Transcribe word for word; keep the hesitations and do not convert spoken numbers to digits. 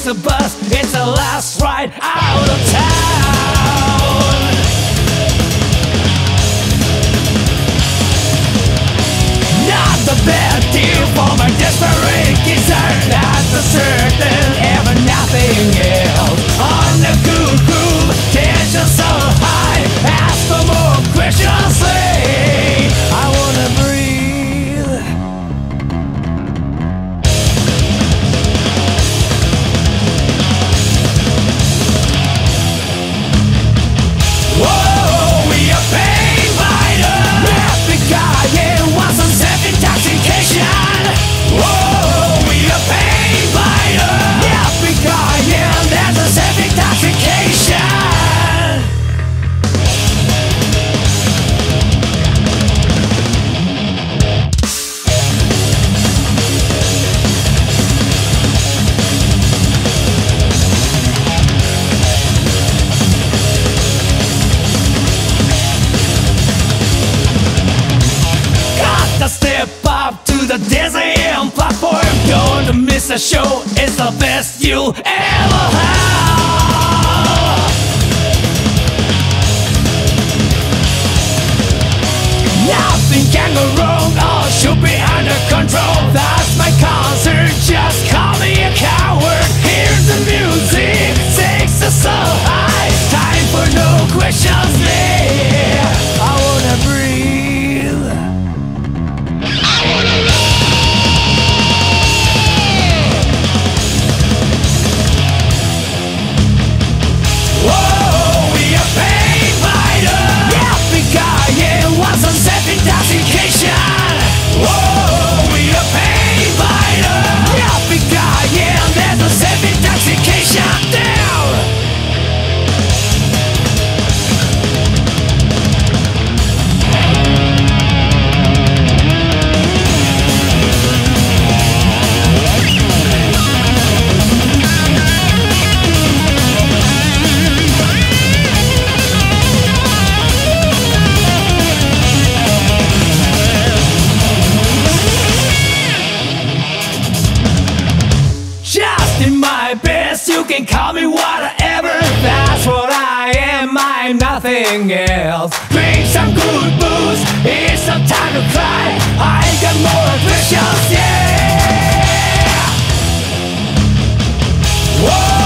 a bus, it's the last ride out of town. Not the bad deal for my desperate concern. Not the certain, ever nothing else. On the good groove, tension so high. Ask for more questions, say I wanna breathe. Whoa, we are pain fighters. Epic guy, yeah, want some self-intoxication. Whoa, we are pain fighters. Epic guy, yeah, that's a self-intoxication. Step up to the dizzying platform. Don't miss a show, it's the best you'll ever have. Nothing can go wrong, all should be under control. That's my concert, just call me a coward. Here's the music, takes us so high. Time for no questions there. I wanna breathe. Intoxication. Whoa, we are pain fighters. Yeah, big guy, yeah, there's a self-intoxication down. You can call me whatever, that's what I am, I'm nothing else. Drink some good booze, it's some time to cry. I got more visions, yeah. Whoa.